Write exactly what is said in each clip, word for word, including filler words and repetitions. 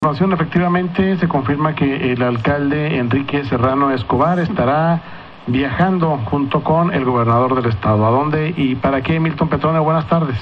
Efectivamente, se confirma que el alcalde Enrique Serrano Escobar estará viajando junto con el gobernador del estado. ¿A dónde y para qué, Milton Petrone? Buenas tardes.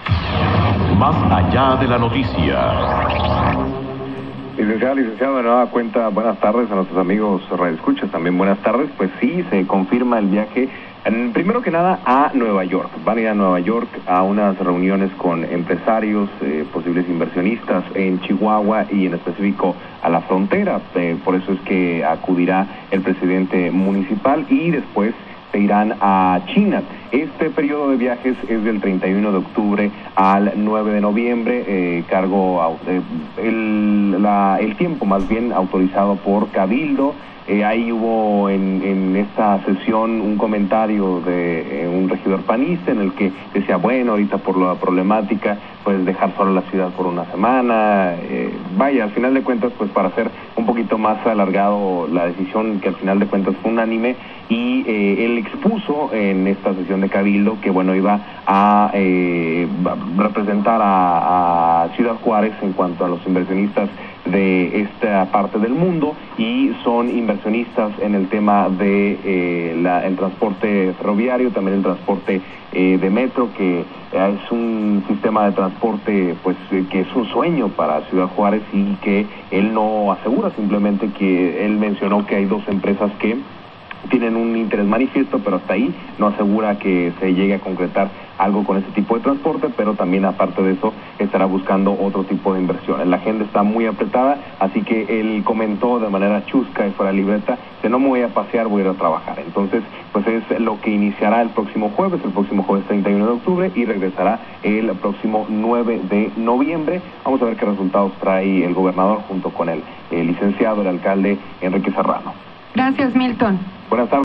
Más allá de la noticia. Licenciado, licenciado, de nueva cuenta, buenas tardes a nuestros amigos radioescuchas, también buenas tardes. Pues sí, se confirma el viaje, en, primero que nada, a Nueva York. Van a ir a Nueva York a unas reuniones con empresarios, eh, posibles inversionistas en Chihuahua y en específico a la frontera. Eh, por eso es que acudirá el presidente municipal y después se irán a China. Este periodo de viajes es del treinta y uno de octubre al nueve de noviembre, eh, cargo eh, el, la, el tiempo más bien autorizado por Cabildo. Eh, ahí hubo en, en esta sesión un comentario de eh, un regidor panista en el que decía, bueno, ahorita por la problemática, pues dejar sola la ciudad por una semana. Eh, vaya, al final de cuentas, pues para hacer un poquito más alargado la decisión, que al final de cuentas fue unánime, y eh, él expuso en esta sesión de Cabildo que, bueno, iba a eh, representar a, a Ciudad Juárez en cuanto a los inversionistas de esta parte del mundo, y son inversionistas en el tema de eh, la, el transporte ferroviario, también el transporte eh, de metro, que eh, es un sistema de transporte pues eh, que es un sueño para Ciudad Juárez, y que él no asegura, simplemente que él mencionó que hay dos empresas que tienen un interés manifiesto, pero hasta ahí no asegura que se llegue a concretar algo con ese tipo de transporte, pero también aparte de eso estará buscando otro tipo de inversiones. La agenda está muy apretada, así que él comentó de manera chusca y fuera libreta que no me voy a pasear, voy a ir a trabajar. Entonces, pues es lo que iniciará el próximo jueves, el próximo jueves treinta y uno de octubre, y regresará el próximo nueve de noviembre. Vamos a ver qué resultados trae el gobernador junto con el, el licenciado, el alcalde Enrique Serrano. Gracias, Milton. Buenas tardes.